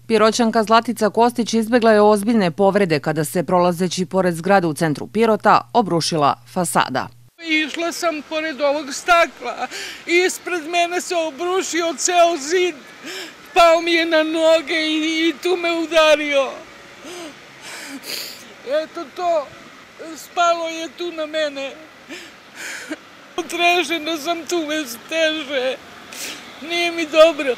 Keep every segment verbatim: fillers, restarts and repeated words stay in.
Piroćanka Zlatica Kostić izbjegla je ozbiljne povrede kada se, prolazeći pored zgrade u centru Pirota, obrušila fasada. Išla sam pored ovog stakla i ispred mene se obrušio ceo zid, pao mi je na noge i, i tu me udario. Eto to, spalo je tu na mene. Otrešena sam tu me steže, nije mi dobro.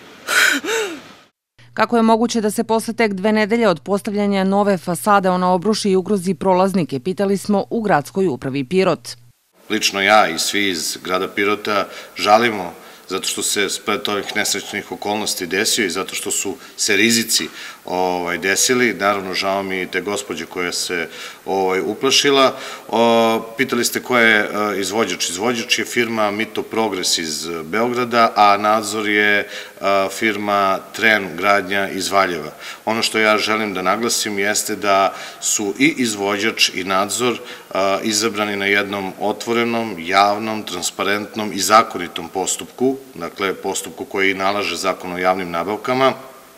Kako je moguće da se posle tek dve nedelje od postavljanja nove fasade ona obruši i ugrozi prolaznike, pitali smo u gradskoj upravi Pirot. Lično ja i svi iz grada Pirota žalimo zato što se splet ovih nesrećnih okolnosti desio i zato što su se rizici ovaj, desili. Naravno, žao mi i te gospođe koja se ovaj, uplašila. O, pitali ste ko je izvođač. Izvođač je firma Mito Progres iz Beograda, a nadzor je a, firma Tren gradnja iz Valjeva. Ono što ja želim da naglasim jeste da su i izvođač i nadzor a, izabrani na jednom otvorenom, javnom, transparentnom i zakonitom postupku, dakle postupku koji nalaže Zakon o javnim nabavkama.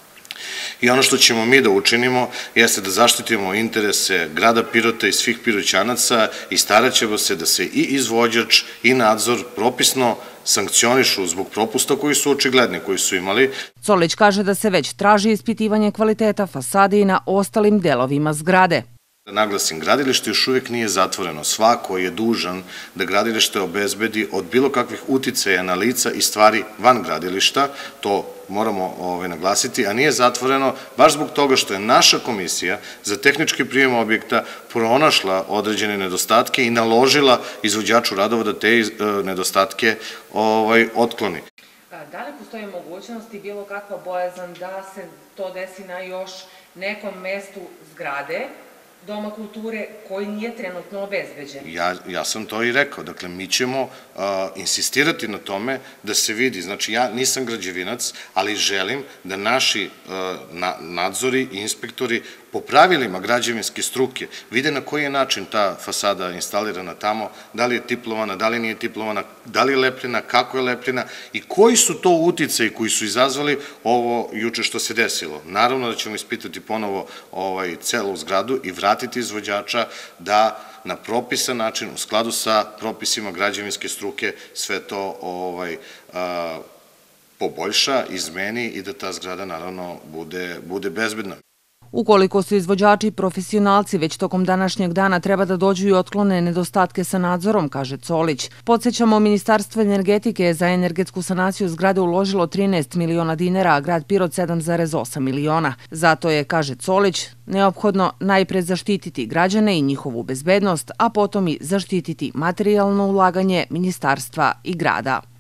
I ono što ćemo mi da učinimo jeste da zaštitimo interese grada Pirota i svih Piroćanaca i starat ćemo se da se i izvođač i nadzor propisno sankcionišu zbog propusta koji su očigledni, koji su imali. Colić kaže da se već traži ispitivanje kvaliteta fasade i na ostalim delovima zgrade. Da naglasim, gradilište još uvijek nije zatvoreno. Svako je dužan da gradilište obezbedi od bilo kakvih uticaja na lica i stvari van gradilišta, to moramo ovaj, naglasiti, a nije zatvoreno baš zbog toga što je naša komisija za tehnički prijem objekta pronašla određene nedostatke i naložila izvođaču radova da te nedostatke ovaj, otkloni. Da li postoji mogućnost i bilo kakva bojazan da se to desi na još nekom mestu zgrade, Doma kulture, koji nije trenutno obezbeđen? Ja, ja sam to i rekao. Dakle, mi ćemo uh, insistirati na tome da se vidi. Znači, ja nisam građevinac, ali želim da naši uh, na, nadzori i inspektori po pravilima građevinske struke vide na koji je način ta fasada instalirana tamo, da li je tiplovana, da li nije tiplovana, da li je lepljena, kako je lepljena i koji su to uticaji koji su izazvali ovo juče što se desilo. Naravno da ćemo ispitati ponovo ovaj, celu zgradu i vratiti izvođača da na propisan način, u skladu sa propisima građevinske struke, sve to ovaj, a, poboljša, izmeni i da ta zgrada naravno bude, bude bezbedna. Ukoliko su izvođači profesionalci, već tokom današnjeg dana treba da dođu i otklone nedostatke sa nadzorom, kaže Colić. Podsjećamo, Ministarstvo energetike je za energetsku sanaciju zgrade uložilo trinaest miliona dinara, a grad Pirot sedam zarez osam miliona. Zato je, kaže Colić, neophodno najpre zaštititi građane i njihovu bezbednost, a potom i zaštititi materijalno ulaganje ministarstva i grada.